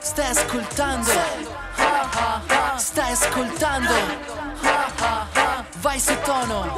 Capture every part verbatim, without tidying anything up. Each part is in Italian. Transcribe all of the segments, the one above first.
Stai ascoltando, stai ascoltando, vai su tono,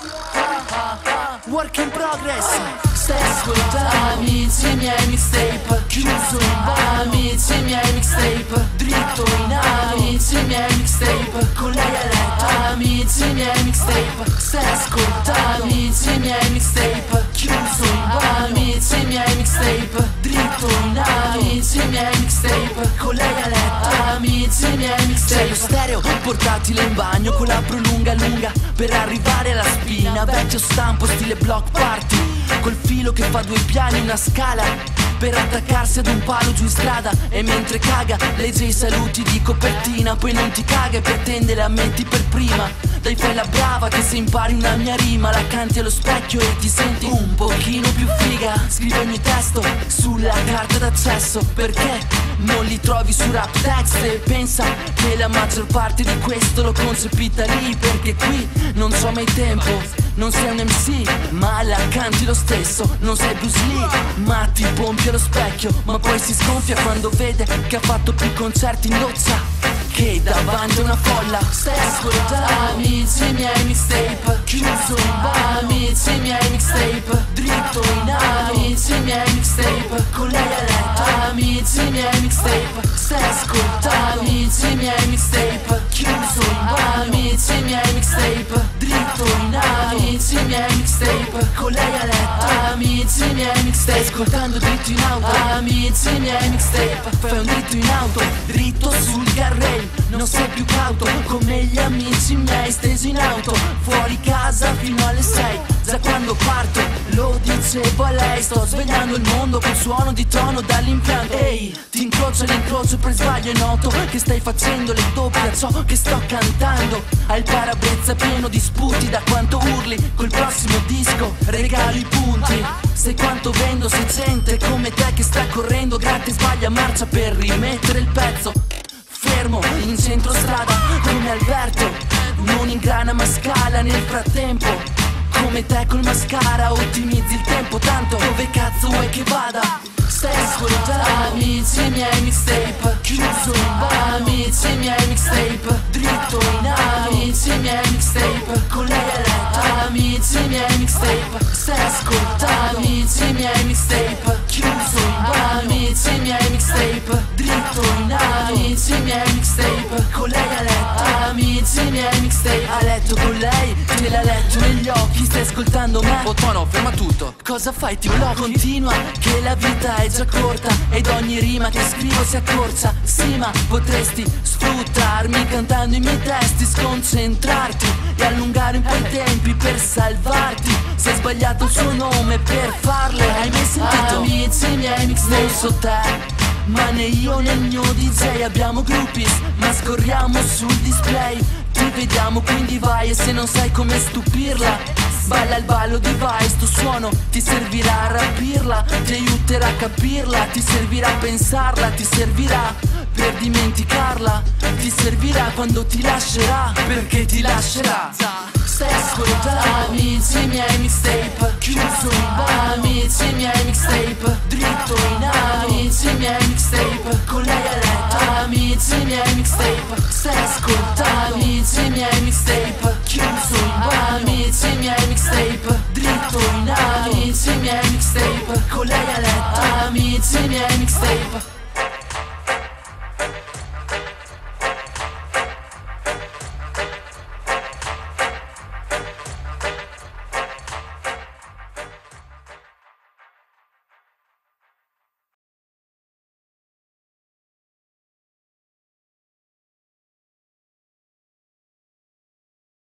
work in progress. Stai ascoltando amici miei mixtape, chiuso in bar. Amici miei mixtape, dritto in alto. Amici miei mixtape, con lei a letto. Amici miei mixtape, stai ascoltando amici miei mixtape, chiuso in bar. Amici miei mixtape, dritto in alto. Amici miei mixtape, con lei a letto. Amici miei mixtape, lo stereo portatile in bagno con la prolunga lunga per arrivare alla spina. Vecchio stampo stile block party, col filo che fa due piani una scala per attaccarsi ad un palo giù in strada. E mentre caga legge i saluti di copertina, poi non ti caga e pretende la metti per prima. Dai fai la brava che se impari una mia rima la canti allo specchio e ti senti un pochino più figa. Scrivi ogni testo sulla carta d'accesso perché non li trovi su rap text. E pensa che la maggior parte di questo l'ho concepita lì, perché qui non c'ho mai tempo. Non sei un M C, ma la canti lo stesso. Non sei Bruce Lee, ma ti pompi allo specchio. Ma poi si sgonfia quando vede che ha fatto più concerti in doccia che davanti a una folla. Stai ascoltando amici miei mixtape, chiuso in bar. Amici miei mixtape, dritto in alto. Amici miei mixtape, con lei a letto. Amici miei mixtape, stai ascoltando amici miei mixtape, chiuso in bar. Amici miei mixtape, dritto in alto. Amici miei mixtape, con lei a letto. Amici miei mixtape, stai ascoltando dritto in auto. Amici miei mixtape, fai un dritto in auto, dritto sul carrello. Non sei più cauto come gli amici miei stesi in auto, fuori casa fino alle sei. Già quando parto lo dicevo a lei, sto svegliando il mondo col suono di tono dall'impianto. Ehi, ti incrocio all'incrocio per sbaglio è noto che stai facendo le doppie a ciò che sto cantando. Hai il parabrezza pieno di sputi da quanto urli, col prossimo disco regalo i punti. Sai quanto vendo, sei gente come te che sta correndo gratis, sbaglia marcia per rimettere il pezzo. Fermo in centro strada come Alberto, non ingrana ma scala nel frattempo. Come te col mascara ottimizzi il tempo, tanto dove cazzo vuoi che vada? Stai ascoltando amici miei mixtape, chiuso in bar. Amici miei mixtape, dritto in alto. Amici miei mixtape, con lei a letto. Amici miei mixtape, stai ascoltando amici miei mixtape, chiuso in bar. Amici miei mixtape, dritto in alto. Amici miei mixtape, con lei a letto. Amici miei mixtape, a letto con lei, te l'ha letto negli occhi. Stai ascoltando me? Oh tono, ferma tutto. Cosa fai, ti blocchi? Continua, che la vita è già corta ed ogni rima che scrivo si accorcia. Sì, ma potresti sfruttarmi cantando i miei testi, sconcentrarti e allungare un po' i tempi per salvarti. Se hai sbagliato il suo nome per farle, hai mai sentito? Amici miei mix, non so te, ma né io né il mio D J abbiamo groupies, ma scorriamo sul display. Ti vediamo quindi vai, e se non sai come stupirla balla il ballo di vai. Sto suono ti servirà a rapirla, ti aiuterà a capirla, ti servirà a pensarla, ti servirà per dimenticarla, ti servirà quando ti lascerà, perché ti lascerà. Stai ascoltando amici miei mixtape, chiuso in bar. Amici miei mixtape, dritto in alto. Amici miei mixtape, con lei a letto. Amici miei mixtape, stai ascoltando amici miei mixtape, chiuso